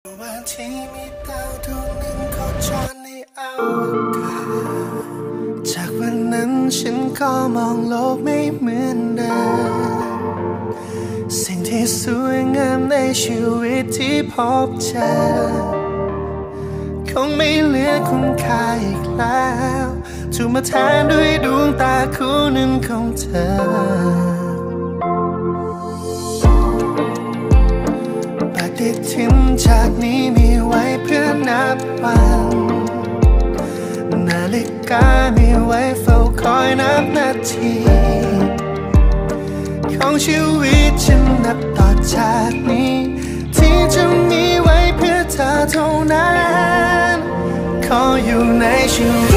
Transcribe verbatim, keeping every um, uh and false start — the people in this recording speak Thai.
วันที่มีดาวดวงหนึ่งโคจรในอวกาศจากวันนั้นฉันก็มองโลกไม่เหมือนเดิมสิ่งที่สวยงามในชีวิตที่พบเจอคงไม่เหลือคุณค่าอีกแล้วถูกมาแทนด้วยดวงตาคู่หนึ่งของเธอปฏิทินจากนี้มีไว้เพื่อนับวันนาฬิกามีไว้เฝ้าคอยนับนาทีของชีวิตฉันนับต่อจากนี้ที่จะมีไว้เพื่อเธอเท่านั้นขออยู่ในชีวิต